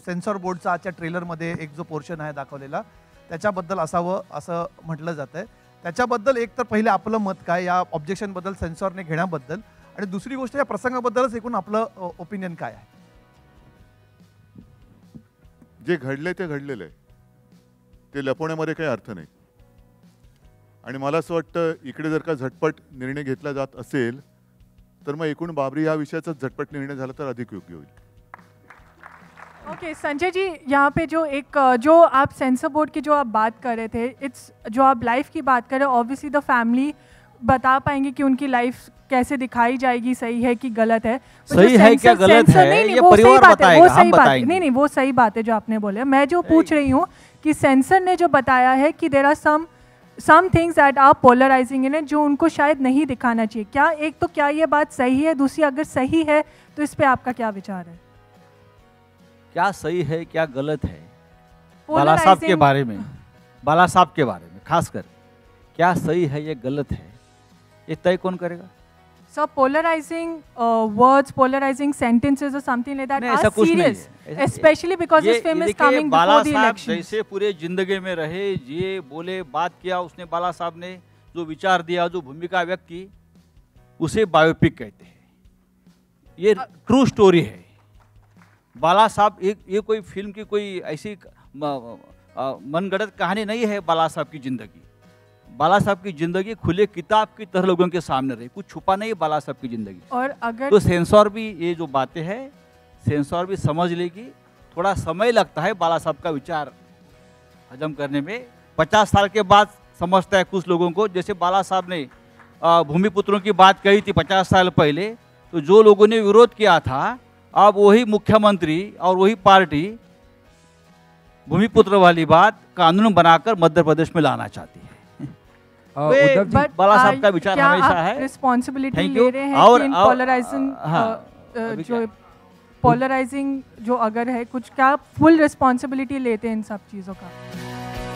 Censor बोर्डचा आजच्या ट्रेलरमध्ये एक जो पोर्शन आहे दाखवलेला त्याच्याबद्दल असावं असं म्हटलं जातं आहे. त्याच्याबद्दल एक तर पहिले आपलं मत काय या ऑब्जेक्शनबद्दल, सेन्सॉरने घेण्याबद्दल, आणि दुसरी गोष्ट या प्रसंगाबद्दलच एकूण आपलं ओपिनियन काय आहे? जे घडले ते घडलेलं आहे, ते लपवण्यामध्ये काही अर्थ नाही. आणि मला असं वाटतं इकडे जर का झटपट निर्णय घेतला जात असेल तर मग एकूण बाबरी या विषयाचा झटपट निर्णय झाला तर अधिक योग्य होईल. ओके संजय जी, यहाँ पे जो आप सेंसर बोर्ड की जो आप बात कर रहे थे, इट्स जो आप लाइफ की बात कर रहे हो, ऑब्वियसली द फैमिली बता पाएंगे कि उनकी लाइफ कैसे दिखाई जाएगी, सही है कि गलत है. सही है क्या गलत है ये परिवार बताएगा, हम बताएंगे. नहीं, वो सही बात है जो आपने बोले. मैं जो पूछ रही हूँ कि सेंसर ने जो बताया है कि there are some things that are polarising in it, जो उनको शायद नहीं दिखाना चाहिए. क्या एक तो क्या ये बात सही है, दूसरी अगर सही है तो इस पे आपका क्या विचार है? क्या सही है क्या गलत है बाला साहब के बारे में, बाला साहब के बारे में खासकर क्या सही है ये गलत है, ये तय कौन करेगा? So polarizing words, polarizing sentences or something like that are serious, especially because this film is coming before the election. जैसे पूरे जिंदगी में रहे, ये बोले, बात किया उसने, बाला साहब ने जो विचार दिया, जो भूमिका व्यक्त की, उसे बायोपिक कहते हैं. ये ट्रू स्टोरी है. बाला साहब ये कोई फिल्म की कोई ऐसी मनगढ़ंत कहानी नहीं है. बाला साहब की जिंदगी, बाला साहब की जिंदगी खुले किताब की तरह लोगों के सामने रही, कुछ छुपा नहीं है बाला साहब की जिंदगी. और अगर तो सेंसॉर भी ये जो बातें हैं, सेंसॉर भी समझ लेगी. थोड़ा समय लगता है बाला साहब का विचार हजम करने में. 50 साल के बाद समझता है कुछ लोगों को. जैसे बाला साहब ने भूमिपुत्रों की बात कही थी 50 साल पहले, तो जो लोगों ने विरोध किया था, अब वही मुख्यमंत्री और वही पार्टी भूमिपुत्र वाली बात कानून बनाकर मध्य प्रदेश में लाना चाहती है. बाला साहब का विचार हमेशा है. रिस्पॉन्सिबिलिटी ले रहे हैं कि इन पोलराइजिंग जो पोलराइजिंग जो अगर है कुछ, क्या फुल रिस्पॉन्सिबिलिटी लेते हैं इन सब चीज़ों का?